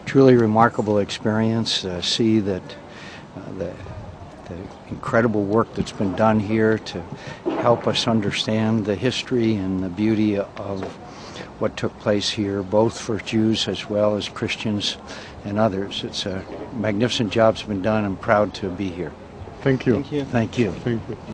truly remarkable experience. See that the incredible work that's been done here to help us understand the history and the beauty of what took place here, both for Jews as well as Christians and others. It's a magnificent job's been done. I'm proud to be here. Thank you. Thank you. Thank you.